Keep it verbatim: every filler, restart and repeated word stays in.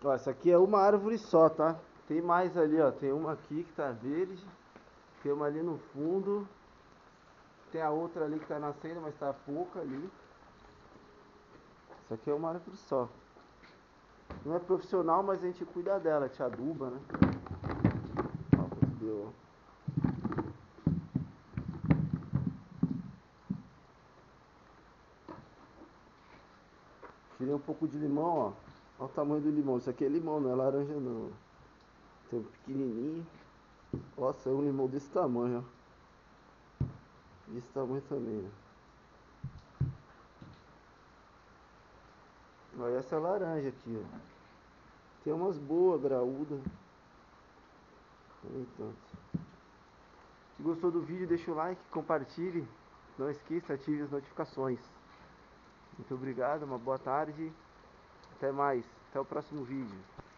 Ó, essa aqui é uma árvore só, tá? Tem mais ali, ó. Tem uma aqui que tá verde. Tem uma ali no fundo. Tem a outra ali que tá nascendo, mas tá pouca ali. Essa aqui é uma árvore só. Não é profissional, mas a gente cuida dela, te aduba, né? Ó, deu. Tirei um pouco de limão, ó. Olha o tamanho do limão. Isso aqui é limão, não é laranja não. Tem um pequenininho. Nossa, é um limão desse tamanho, ó. Desse tamanho também, ó. Olha essa laranja aqui, ó. Tem umas boas, graúdas. Nem tanto. Se gostou do vídeo, deixa o like, compartilhe. Não esqueça, ative as notificações. Muito obrigado, uma boa tarde. Até mais. Até o próximo vídeo.